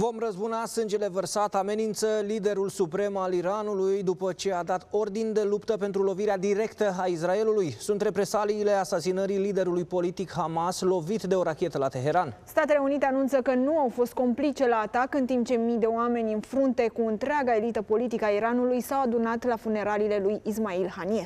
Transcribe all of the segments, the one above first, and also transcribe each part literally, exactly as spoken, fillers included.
Vom răzbuna sângele vărsat, amenință liderul suprem al Iranului după ce a dat ordin de luptă pentru lovirea directă a Israelului. Sunt represaliile asasinării liderului politic Hamas, lovit de o rachetă la Teheran. Statele Unite anunță că nu au fost complice la atac, în timp ce mii de oameni în frunte cu întreaga elită politică a Iranului s-au adunat la funeraliile lui Ismail Haniyeh.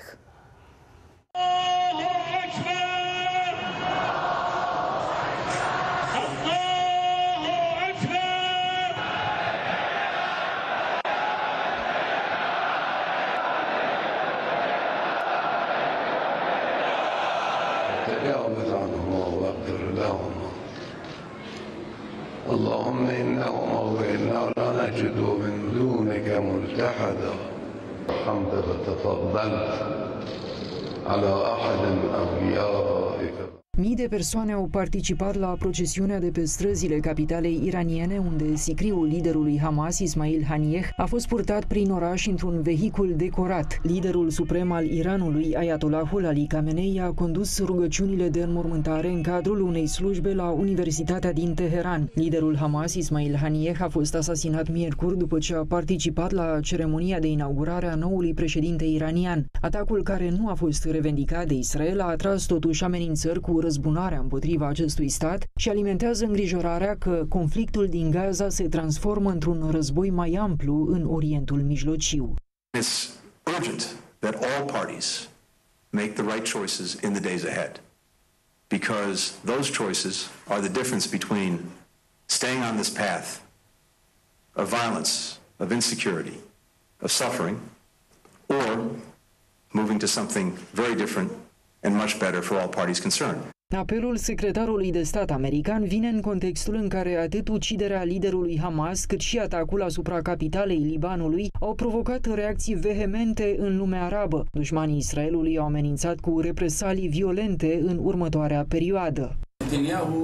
تجاوز عنهما واغفر لهما اللهم انهم اغوينا ولا نجد من دونك ملتحدا الحمد فتفضلت على احد من اوليائك. Mii de persoane au participat la procesiunea de pe străzile capitalei iraniene, unde sicriul liderului Hamas, Ismail Haniyeh, a fost purtat prin oraș într-un vehicul decorat. Liderul suprem al Iranului, Ayatollahul Ali Khamenei, a condus rugăciunile de înmormântare în cadrul unei slujbe la Universitatea din Teheran. Liderul Hamas, Ismail Haniyeh, a fost asasinat miercuri după ce a participat la ceremonia de inaugurare a noului președinte iranian. Atacul, care nu a fost revendicat de Israel, a atras totuși amenințări cu răzbunarea împotriva acestui stat și alimentează îngrijorarea că conflictul din Gaza se transformă într-un război mai amplu în Orientul Mijlociu. It's urgent that all parties make the right choices in the days ahead, because those choices are the difference between staying on this path of violence, of insecurity, of suffering, or moving to something very different and much better for all parties concerned. Apelul secretarului de stat american vine în contextul în care atât uciderea liderului Hamas, cât și atacul asupra capitalei Libanului au provocat reacții vehemente în lumea arabă. Dușmanii Israelului au amenințat cu represalii violente în următoarea perioadă. Netanyahu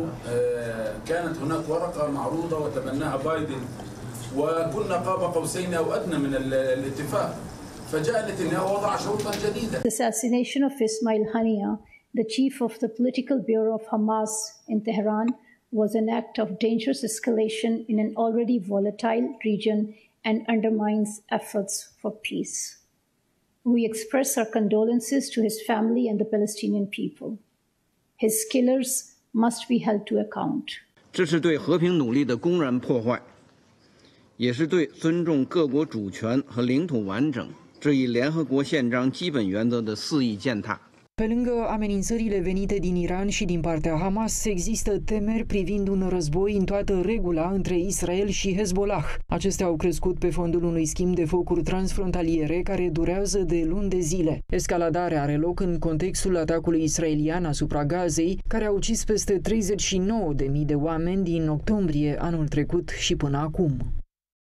كانت هناك ورقة معروضة وتبناها بايدن وكنا قاب قوسين أو أدنى من الاتفاق فجاء نتنياهو وضع شروطا جديدة. The assassination of Ismail Haniyeh, the chief of the political bureau of Hamas in Tehran, was an act of dangerous escalation in an already volatile region and undermines efforts for peace. We express our condolences to his family and the Palestinian people. His killers must be held to account. 这是对和平努力的公然破坏，也是对尊重各国主权和领土完整这一联合国宪章基本原则的肆意践踏。 Pe lângă amenințările venite din Iran și din partea Hamas, există temeri privind un război în toată regula între Israel și Hezbollah. Acestea au crescut pe fondul unui schimb de focuri transfrontaliere care durează de luni de zile. Escaladarea are loc în contextul atacului israelian asupra Gazei, care a ucis peste treizeci și nouă de mii de oameni din octombrie anul trecut și până acum.